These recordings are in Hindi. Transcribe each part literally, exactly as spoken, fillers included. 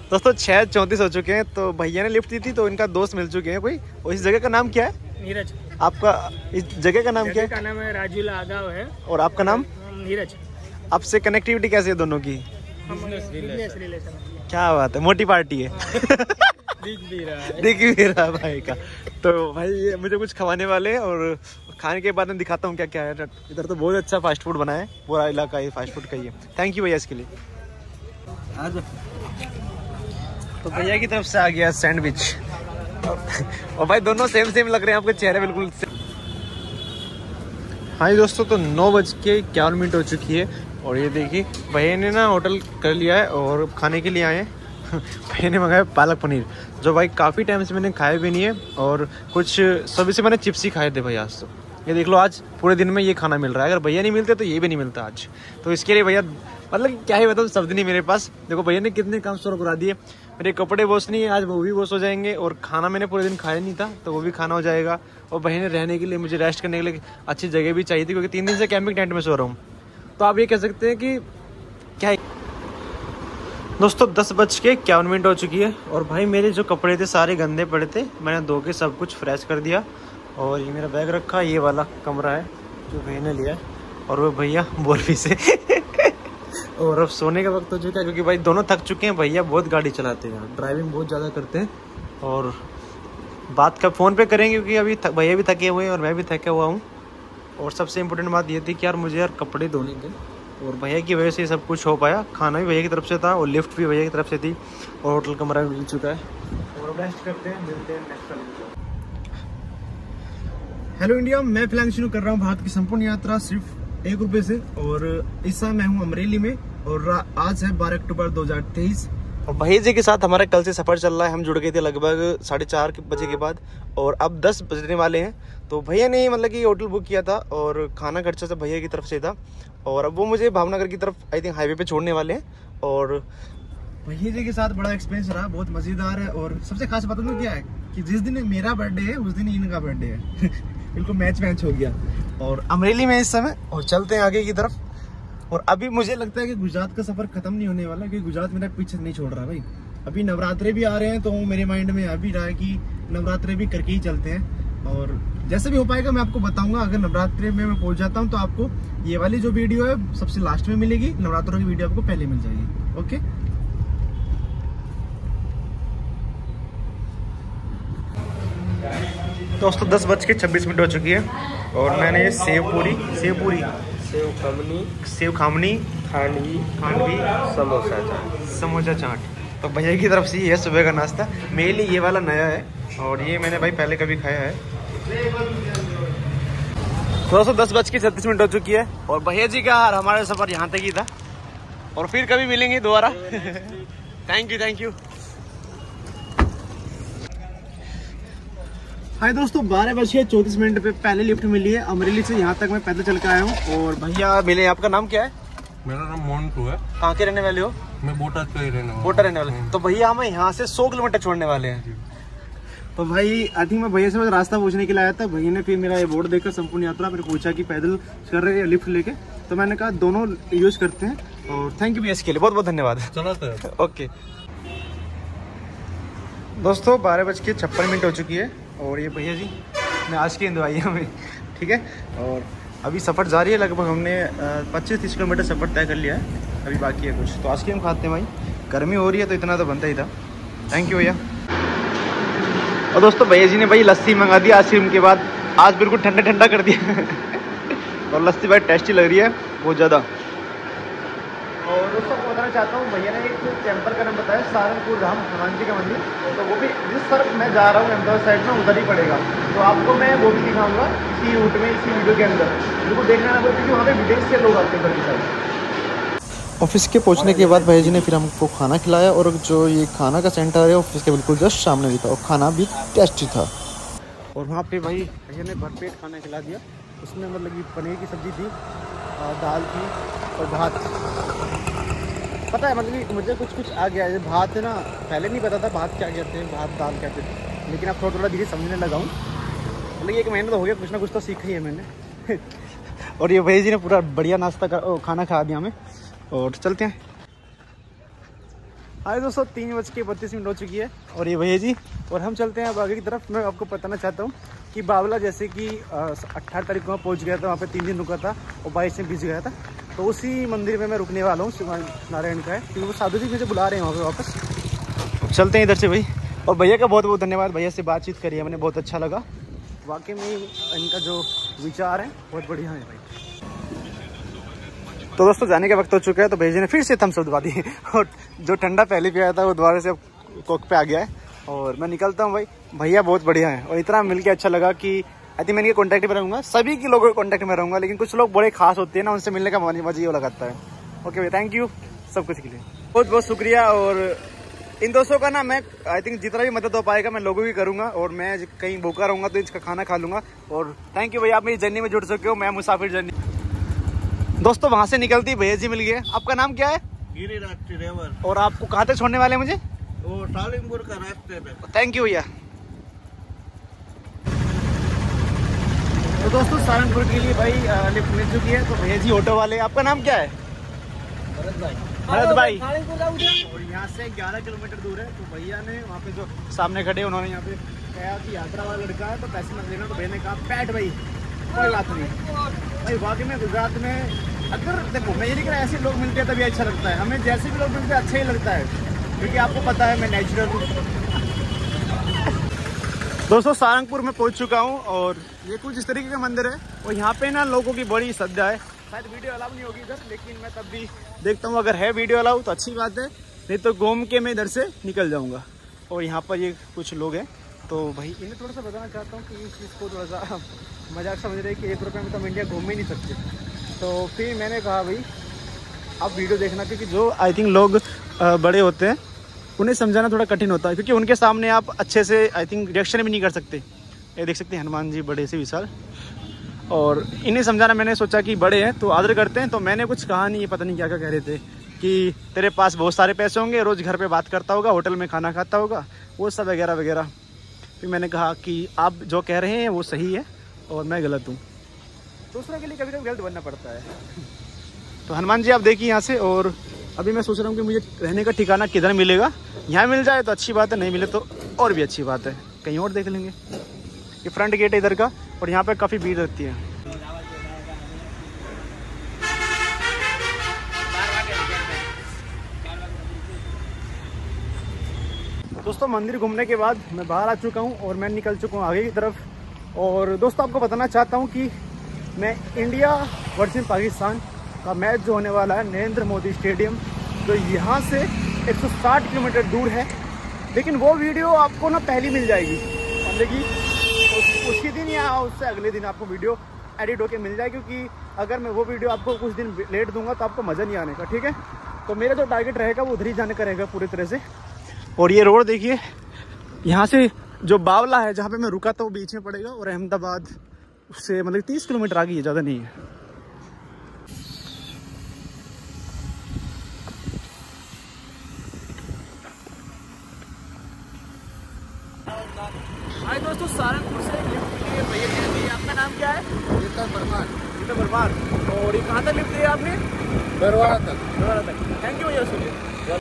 दोस्तों छः चौंतीस हो चुके हैं, तो भैया ने लिफ्ट दी थी तो इनका दोस्त मिल चुके हैं कोई। और इस जगह का नाम क्या है? नीरज। आपका इस जगह का नाम क्या है? का नाम है राजूला आगाव है। और आपका नाम? नीरज। आपसे कनेक्टिविटी कैसी है दोनों की? Business relation. क्या बात है, मोटी पार्टी है। दिख भी रहा है दिख भी रहा है भाई का। तो भाई ये मुझे कुछ खवाने वाले हैं और खाने के बाद मैं दिखाता हूँ क्या क्या है। इधर तो बहुत अच्छा फास्ट फूड बना है, पूरा इलाका ये फास्ट फूड का ही है। थैंक यू भैया इसके लिए। आज तो भैया की तरफ से आ गया सैंडविच। और भाई दोनों सेम सेम लग रहे हैं, आपके चेहरे बिल्कुल सेम। हाँ दोस्तों, तो नौ बज के इक्यावन मिनट हो चुकी है और ये देखिए भैया ने ना होटल कर लिया है और खाने के लिए आए हैं। भैया ने मंगाया पालक पनीर, जो भाई काफ़ी टाइम से मैंने खाया भी नहीं है। और कुछ सभी से मैंने चिप्स ही खाए थे भैया आज। तो ये देख लो, आज पूरे दिन में ये खाना मिल रहा है। अगर भैया नहीं मिलते तो ये भी नहीं मिलता आज। तो इसके लिए भैया मतलब क्या ही बताऊँ, शब्द नहीं मेरे पास। देखो भैया ने कितने काम शुरू करा दिए। मेरे कपड़े वॉश नहीं है आज, वो भी वॉश हो जाएंगे। और खाना मैंने पूरे दिन खाया नहीं था तो वो भी खाना हो जाएगा। और भैया ने रहने के लिए, मुझे रेस्ट करने के लिए अच्छी जगह भी चाहिए थी, क्योंकि तीन दिन से कैंपिंग टेंट में सो रहा हूँ। तो आप ये कह सकते हैं कि क्या है दोस्तों, दस बज के इक्यावन मिनट हो चुकी है। और भाई मेरे जो कपड़े थे सारे गंदे पड़े थे, मैंने धो के सब कुछ फ्रेश कर दिया। और ये मेरा बैग रखा, ये वाला कमरा है जो भैया ने लिया है। और वो भैया बोरवी से और अब सोने का वक्त हो चुका है, क्योंकि भाई दोनों थक चुके हैं। भैया बहुत गाड़ी चलाते हैं, ड्राइविंग बहुत ज़्यादा करते हैं। और बात का फ़ोन पे करेंगे, क्योंकि अभी भैया भी थके हुए हैं और मैं भी थका हुआ हूँ। और सबसे इम्पोर्टेंट बात ये थी कि यार मुझे यार कपड़े धोने थे, और भैया की वजह से सब कुछ हो पाया। खाना भी भैया की तरफ से था और लिफ्ट भी भैया की तरफ से थी और होटल कमरा भी मिल चुका है। और रेस्ट करते हैं, मिलते हैं नेक्स्ट टाइम। हेलो इंडिया, मैं फिलहाल शुरू कर रहा हूँ भारत की संपूर्ण यात्रा सिर्फ एक रुपये से। और इस समय मैं हूँ अमरेली में और आज है बारह अक्टूबर दो हज़ार तेईस। और भैया जी के साथ हमारा कल से सफ़र चल रहा है। हम जुड़ गए थे लगभग साढ़े चार बजे के बाद और अब दस बजने वाले हैं। तो भैया ने मतलब कि होटल बुक किया था और खाना खर्चा सब भैया की तरफ से था। और अब वो मुझे भावनगर की तरफ आई थिंक हाईवे पे छोड़ने वाले हैं। और भैया जी के साथ बड़ा एक्सपीरियंस रहा, बहुत मज़ेदार है। और सबसे खास बात तो क्या है कि जिस दिन मेरा बर्थडे है उस दिन इनका बर्थडे है। बिल्कुल मैच मैच हो गया। और अमरेली में इस समय और चलते हैं आगे की तरफ। और अभी मुझे लगता है कि गुजरात का सफ़र खत्म नहीं होने वाला, क्योंकि गुजरात मेरा पीछे नहीं छोड़ रहा भाई। अभी नवरात्रे भी आ रहे हैं तो मेरे माइंड में आ भी रहा है कि नवरात्रे भी करके ही चलते हैं। और जैसे भी हो पाएगा मैं आपको बताऊंगा। अगर नवरात्रे में मैं पहुंच जाता हूं तो आपको ये वाली जो वीडियो है सबसे लास्ट में मिलेगी, नवरात्रों की वीडियो आपको पहले मिल जाएगी। ओके दोस्तों, दस बज के छब्बीस मिनट हो चुकी है और मैंने ये सेव पूरी सेव पूरी सेव खमनी सेव खामनी खांडवी खांडवी समोसा चाट समोसा चाट तो भैया की तरफ से ये सुबह का नाश्ता। मेरे लिए ये वाला नया है और ये मैंने भाई पहले कभी खाया है। दोस्तों दस बज के छत्तीस मिनट हो चुकी है और भैया जी का हमारा सफर यहाँ तक ही था और फिर कभी मिलेंगे दोबारा। Thank you thank you. Hi दोस्तों, बारह बज के चौंतीस मिनट पे पहले लिफ्ट मिली है। अमरेली से यहाँ तक मैं पैदल चल के आया हूँ और भैया मिले। आपका नाम क्या है? मेरा नाम मोन्टू है। कहाँ के रहने वाले हो? मैं बोटाद का ही रहने वाला। बोटाद रहने वाले। तो भैया हमें यहाँ से सौ किलोमीटर छोड़ने वाले हैं। तो भाई आई थिंक मैं भैया से रास्ता पूछने के लिए आया था। भैया ने फिर मेरा ये बोर्ड देखकर संपूर्ण यात्रा फिर पूछा कि पैदल कर रहे हैं लिफ्ट लेके, तो मैंने कहा दोनों यूज करते हैं। और थैंक यू भैया इसके लिए, बहुत बहुत धन्यवाद। चलाते हैं। ओके दोस्तों, बारह बज के छप्पन मिनट हो चुकी है और ये भैया जी ने आज की दवाई हमें, ठीक है। और अभी सफ़र जारी है, लगभग हमने पच्चीस तीस किलोमीटर सफ़र तय कर लिया है, अभी बाकी है कुछ। तो आज की हम खाते हैं भाई, गर्मी हो रही है तो इतना तो बनता ही था। थैंक यू भैया। और दोस्तों भैया जी ने भाई लस्सी मंगा दी आइसक्रीम के बाद, आज बिल्कुल ठंडा ठंडा कर दिया। और लस्सी भाई टेस्टी लग रही है बहुत ज़्यादा। और दोस्तों को बताना चाहता हूँ, भैया ने एक टेम्पल का नाम बताया, सहारनपुर धाम हनुमान जी का मंदिर। तो वो भी जिस तरफ मैं जा रहा हूँ अहमदाबाद साइड में उधर ही पड़ेगा। तो आपको मैं वो भी दिखाऊंगा इसी रूट में, इसी वीडियो के अंदर। बिल्कुल देखना है क्योंकि वहाँ पे विदेश से लोग आते हैं उधर की साइड। ऑफिस के पहुंचने के बाद भैया जी ने फिर हमको खाना खिलाया और जो ये खाना का सेंटर है ऑफिस के बिल्कुल जस्ट सामने भी था और खाना भी टेस्टी था। और वहाँ पे भाई भैया ने भरपेट खाना खिला दिया। उसमें मतलब कि पनीर की सब्ज़ी थी, दाल थी और भात। पता है मतलब कि मुझे कुछ कुछ आ गया है। भात है ना, पहले नहीं पता था भात क्या कहते हैं, भात दाल कहते हैं, लेकिन अब थोड़ा थोड़ा धीरे समझने लगा हूँ। मतलब एक महीना तो हो गया, कुछ ना कुछ तो सीखा ही है मैंने। और ये भैया जी ने पूरा बढ़िया नाश्ता का खाना खा दिया हमें और चलते हैं। हाँ दोस्तों, तीन बज के बत्तीस मिनट हो चुकी है और ये भैया जी, और हम चलते हैं अब आगे की तरफ। मैं आपको बताना चाहता हूँ कि बावला जैसे कि अट्ठारह तारीख को वहाँ पहुँच गया था, वहाँ पे तीन दिन रुका था और बाईस में बीस गया था, तो उसी मंदिर में मैं रुकने वाला हूँ। शिव नारायण का है, क्योंकि वो साधु जी मुझे बुला रहे हैं वहाँ पे वापस। चलते हैं इधर से भाई। और भैया का बहुत बहुत धन्यवाद, भैया से बातचीत करी है मैंने, बहुत अच्छा लगा वाकई में। इनका जो विचार है बहुत बढ़िया है भाई। तो दोस्तों जाने का वक्त हो चुका है, तो भैया जी ने फिर से थम्स अप दबा दिए और जो ठंडा पहले पिया था वो दोबारा से अब कोक पे आ गया है और मैं निकलता हूँ भाई। भैया बहुत बढ़िया है और इतना मिलके अच्छा लगा कि आई थिंक मैं इनके कॉन्टैक्ट में रहूँगा, सभी के लोगों के कॉन्टैक्ट में रहूँगा, लेकिन कुछ लोग बड़े खास होते हैं ना, उनसे मिलने का मजा ये लगाता है। ओके भाई, थैंक यू सब कुछ के लिए, बहुत बहुत शुक्रिया। और इन दोस्तों का ना मैं आई थिंक जितना भी मदद हो पाएगा मैं लोगों की करूँगा, और मैं कहीं भूखा रहूँगा तो इसका खाना खा लूँगा। और थैंक यू भैया, आप मेरी जर्नी में जुड़ सके हो, मैं मुसाफिर जर्नी। दोस्तों वहाँ से निकलती भैया जी मिल गए। आपका नाम क्या है? गिरिराज टिरेवर। और आपको कहाँ तक छोड़ने वाले हैं मुझे? वो सालिमपुर का रास्ते पे। थैंक यू भैया। तो दोस्तों सारंगपुर के लिए भाई लिफ्ट मिल चुकी है। तो भैया जी ऑटो वाले, आपका नाम क्या है? भरत भाई। भरत भाई। और यहाँ से ग्यारह किलोमीटर दूर है। तो भैया ने वहाँ पे जो सामने खड़े, उन्होंने यहाँ पे कहा कि यात्रा वाला लड़का है तो पैसे मत लेना। तो भैया ने कहा पैट भाई कोई बात नहीं भाई। वाकई में गुजरात में अगर देखो, मैं ये नहीं कह रहा ऐसे लोग मिलते हैं तभी अच्छा लगता है, हमें जैसे भी लोग मिलते हैं अच्छा ही लगता है, क्योंकि आपको पता है मैं नेचुरल हूँ। दोस्तों सारंगपुर में पहुंच चुका हूं और ये कुछ इस तरीके का मंदिर है और यहाँ पे ना लोगों की बड़ी श्रद्धा है। शायद वीडियो अलाउ नहीं होगी इधर, लेकिन मैं तब भी देखता हूँ, अगर है वीडियो अलाउ तो अच्छी बात है, नहीं तो घूम के मैं इधर से निकल जाऊँगा। और यहाँ पर ये कुछ लोग हैं, तो भाई इन्हें थोड़ा सा बताना चाहता हूँ कि इस चीज़ को थोड़ा सा मजाक समझ रहे हैं कि एक रुपये में तो हम इंडिया घूम ही नहीं सकते। तो फिर मैंने कहा भाई आप वीडियो देखना, क्योंकि जो आई थिंक लोग बड़े होते हैं उन्हें समझाना थोड़ा कठिन होता है, क्योंकि उनके सामने आप अच्छे से आई थिंक रिएक्शन भी नहीं कर सकते। ये देख सकते हैं हनुमान जी बड़े से विशाल, और इन्हें समझाना मैंने सोचा कि बड़े हैं तो आदर करते हैं। तो मैंने कुछ कहा नहीं, ये पता नहीं क्या क्या कह रहे थे कि तेरे पास बहुत सारे पैसे होंगे, रोज़ घर पे बात करता होगा, होटल में खाना खाता होगा, वो सब वगैरह वगैरह। फिर मैंने कहा कि आप जो कह रहे हैं वो सही है और मैं गलत हूँ, दूसरों के लिए कभी कभी गलत बनना पड़ता है। तो हनुमान जी आप देखिए यहाँ से। और अभी मैं सोच रहा हूँ कि मुझे रहने का ठिकाना किधर मिलेगा। यहाँ मिल जाए तो अच्छी बात है, नहीं मिले तो और भी अच्छी बात है, कहीं और देख लेंगे। ये फ्रंट गेट है इधर का और यहाँ पे काफ़ी भीड़ रहती है। दोस्तों मंदिर घूमने के बाद मैं बाहर आ चुका हूँ और मैं निकल चुका हूँ आगे की तरफ। और दोस्तों आपको बताना चाहता हूँ कि मैं इंडिया वर्सेस पाकिस्तान का मैच जो होने वाला है नरेंद्र मोदी स्टेडियम, जो यहाँ से एक सौ साठ किलोमीटर दूर है, लेकिन वो वीडियो आपको ना पहली मिल जाएगी, मतलब कि उस, उसी दिन या उससे अगले दिन आपको वीडियो एडिट होके मिल जाएगी। क्योंकि अगर मैं वो वीडियो आपको कुछ दिन लेट दूंगा तो आपको मज़ा नहीं आने का, ठीक है। तो मेरा जो टारगेट रहेगा वो उधर ही जाने का रहेगा पूरी तरह से। और ये रोड देखिए, यहाँ से जो बावला है जहाँ पे मैं रुका था वो बीच में पड़ेगा, और अहमदाबाद उससे मतलब तीस किलोमीटर आगे है, ज़्यादा नहीं है। हाय दोस्तों, सारंगपुर से लिफ्ट के लिए भैया जी ने, आपका नाम क्या है? गीता परमार। गीता परमार। और ये कहाँ तक लिफ्ट दी आपने? बरवाड़ा तक। बरवाड़ा तक। थैंक यू भैया। सुनिए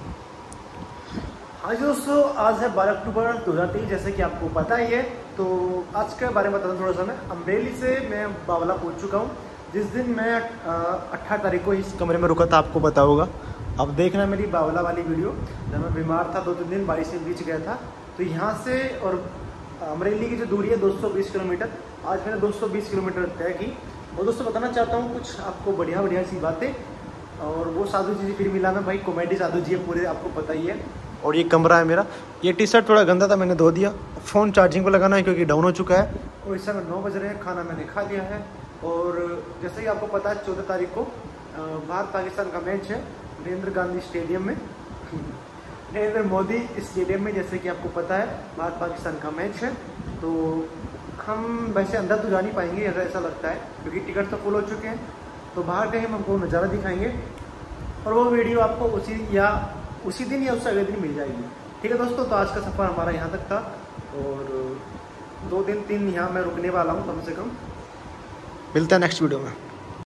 आज दोस्तों, आज है बारह अक्टूबर दो हज़ार तेईस, जैसे कि आपको पता ही है। तो आज के बारे में बताता हूँ थोड़ा सा। मैं अमरेली से मैं बावला पहुँच चुका हूँ। जिस दिन मैं अट्ठारह तारीख को इस कमरे में रुका था, आपको पता होगा, अब देखना मेरी बावला वाली वीडियो, जब मैं बीमार था दो तीन दिन, बारिश से बीच गया था। तो यहाँ से और अमरेली की जो दूरी है दो सौ बीस किलोमीटर, आज मैंने दो सौ बीस किलोमीटर तय की। और दोस्तों बताना चाहता हूँ कुछ आपको बढ़िया बढ़िया सी बातें। और वो साधु जी फिर मिला मैं भाई, कॉमेडी साधु जी है पूरे, आपको पता ही है। और ये कमरा है मेरा। ये टी शर्ट थोड़ा गंदा था, मैंने धो दिया। फ़ोन चार्जिंग पर लगाना है क्योंकि डाउन हो चुका है। और इस समय नौ बज रहे हैं, खाना मैंने खा लिया है। और जैसे कि आपको पता है चौदह तारीख को भारत पाकिस्तान का मैच है नरेंद्र गांधी स्टेडियम में, नरेंद्र मोदी स्टेडियम में, जैसे कि आपको पता है भारत पाकिस्तान का मैच है। तो हम वैसे अंदर तो जा नहीं पाएंगे, ऐसा लगता है, क्योंकि टिकट तो फुल हो चुके हैं। तो बाहर कहीं हम आपको नज़ारा दिखाएंगे और वो वीडियो आपको उसी या उसी दिन या उससे अगले दिन मिल जाएगी, ठीक है दोस्तों। तो आज का सफ़र हमारा यहाँ तक था और दो दिन तीन यहाँ मैं रुकने वाला हूँ कम से कम। मिलता है नेक्स्ट वीडियो में।